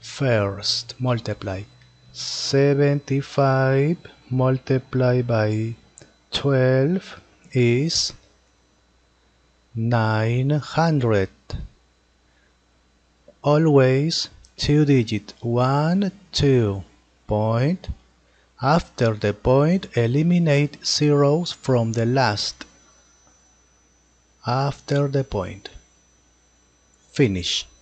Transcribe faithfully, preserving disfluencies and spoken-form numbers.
First, multiply seventy-five multiplied by twelve is nine hundred. Always two digit one, two. Point. After the point, eliminate zeros from the last. After the point. Finish.